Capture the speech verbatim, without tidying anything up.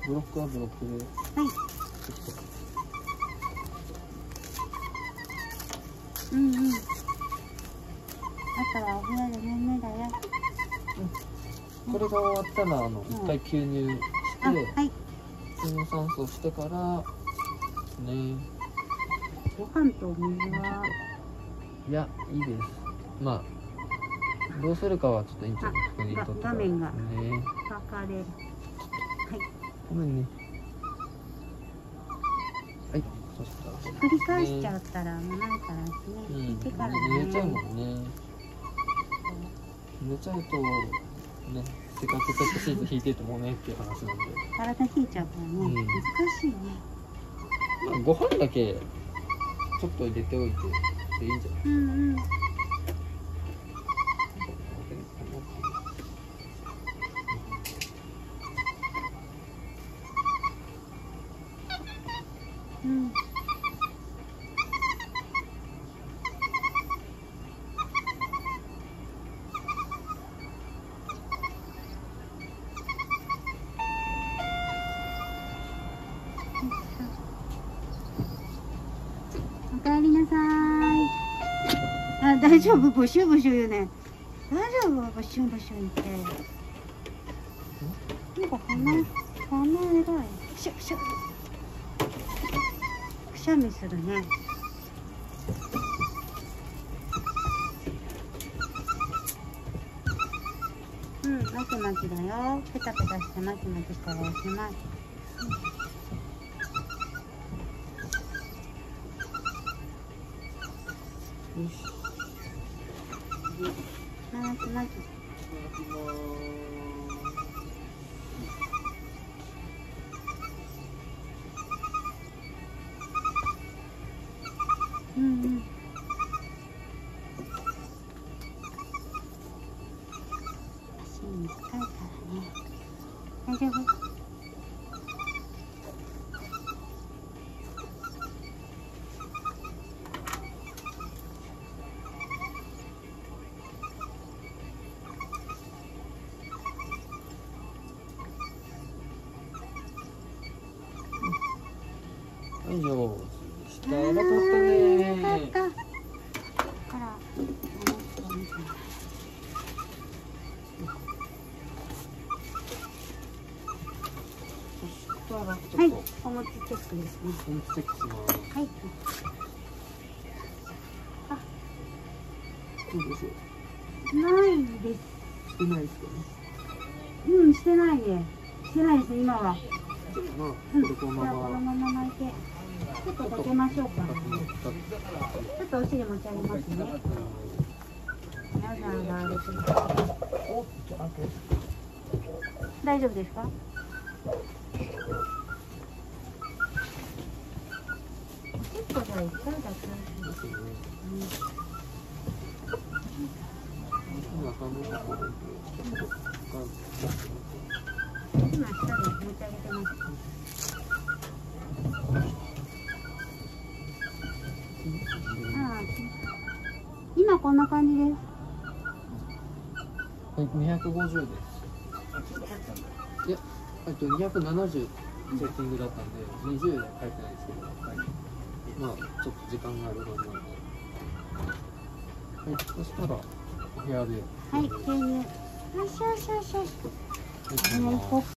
ブロックはブロックで。 はい。うんうん。あとはお部屋でねんねだよ。 うん。これが終わったら、あの、一回吸入して、 はい。 吸入酸素してから。ね。 ご飯とお水は。 いや、いいです。まあ。どうするかはちょっと院長に確認とってからね。 画面が書かれる。はい。 ごめんね。はい。そしたら繰り返しちゃったらもうないからですね。 うん、 聞いてからね。 寝ちゃうもんね。寝ちゃうとね、せっかくペットシート引いててもねっていう話なんで。 体冷えちゃうからね。うん、難しいね。 まあご飯だけちょっと入れておいてでいいんじゃない？うんうん。 うん。おかえりなさい。あ、大丈夫、ブシュブシュ言うね。大丈夫、ブシュブシュ言って。なんか鼻、鼻偉い。くしゃくしゃ。くしゃみするね。うん、まきまきだよ。ペタペタしてまきまきしたらおしまい。よし。まきまき。うんうん。足に使うからね。大丈夫？ 以上したらよかったね。 よかった。から、 そしたらちょっと、 はい、お持ちチェックですね。 お持ちチェックします。 はい。あ、 どうでしょう。 ないです。 してないですかね。 うん、してないね。してないです、今は。 まあ、 うん、 これこのまま。 このまま巻いて。ちょっとかけましょうか。ちょっとお尻持ち上げますね。皆さんが歩く。大丈夫ですか？ちょっとじゃあ一回だけ。今下で持ち上げてます。ああ、今こんな感じです。 はい、にひゃくごじゅうです。いや、えっとにひゃくななじゅうセッティングだったんでにじゅうで書いてないですけど、はい、まあちょっと時間があるので、はい、そしたらお部屋で。 はい、牛乳。よしよしよしよし。